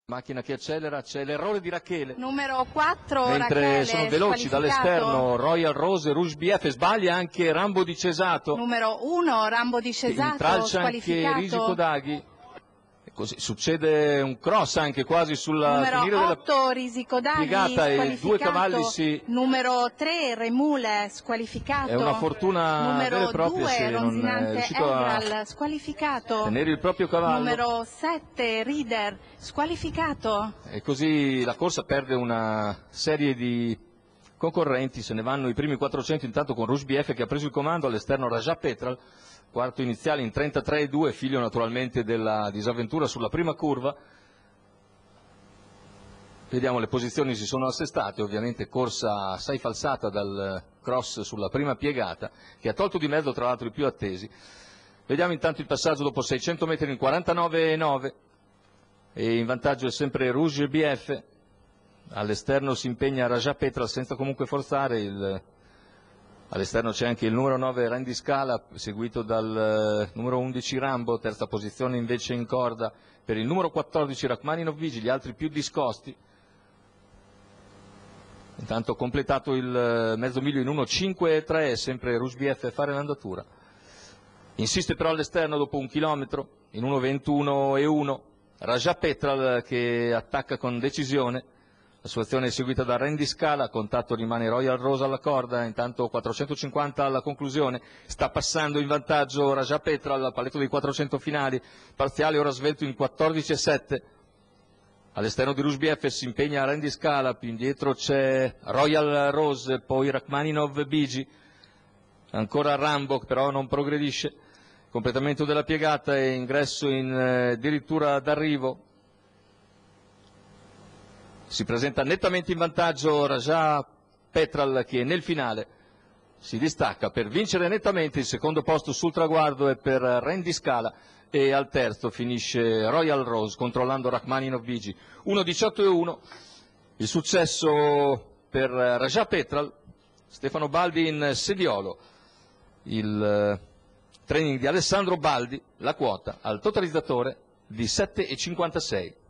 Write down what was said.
Macchina che accelera, c'è l'errore di Rachele. Numero 4, mentre Rachele, sono veloci dall'esterno Royal Rose e Rouge BF, sbaglia anche Rambo di Cesato. Numero 1, Rambo di Cesato, intralcia anche Risi Codaghi. E così succede un cross anche quasi sulla numero finire 8, Risi Codaghi, piegata e due cavalli si... Numero 3, Remule, squalificato. È una fortuna vera e propria se non è riuscito a squalificato. tenere il proprio cavallo. Numero 7, Reader, squalificato. E così la corsa perde una serie di concorrenti, se ne vanno i primi 400 intanto con Rouge BF che ha preso il comando, all'esterno Raja Petral, quarto iniziale in 33,2, figlio naturalmente della disavventura sulla prima curva. Vediamo, le posizioni si sono assestate, ovviamente corsa assai falsata dal cross sulla prima piegata, che ha tolto di mezzo tra l'altro i più attesi. Vediamo intanto il passaggio dopo 600 metri in 49,9 e in vantaggio è sempre Rouge BF, all'esterno si impegna Raja Petral senza comunque forzare, all'esterno c'è anche il numero 9 Randy Scala, seguito dal numero 11 Rambo, terza posizione invece in corda per il numero 14 Rachmaninov Vigi, gli altri più discosti. Intanto completato il mezzo miglio in 1,5,3, sempre Rouge BF a fare l'andatura. Insiste però all'esterno dopo un chilometro in 1,21,1, Raja Petral che attacca con decisione. La sua azione è seguita da Randy Scala, a contatto rimane Royal Rose alla corda, intanto 450 alla conclusione, sta passando in vantaggio Raja Petral al paletto dei 400 finali, parziale ora svelto in 14,7. All'esterno di Rouge BF si impegna Randy Scala, più indietro c'è Royal Rose, poi Rachmaninov Bigi, ancora Rambo che però non progredisce, completamento della piegata e ingresso in addirittura d'arrivo. Si presenta nettamente in vantaggio Raja Petral che nel finale si distacca per vincere nettamente, il secondo posto sul traguardo è per Randy Scala e al terzo finisce Royal Rose controllando Rachmaninov Vigi. 1,18,1 il successo per Raja Petral, Stefano Baldi in sediolo, il training di Alessandro Baldi, la quota al totalizzatore di 7,56.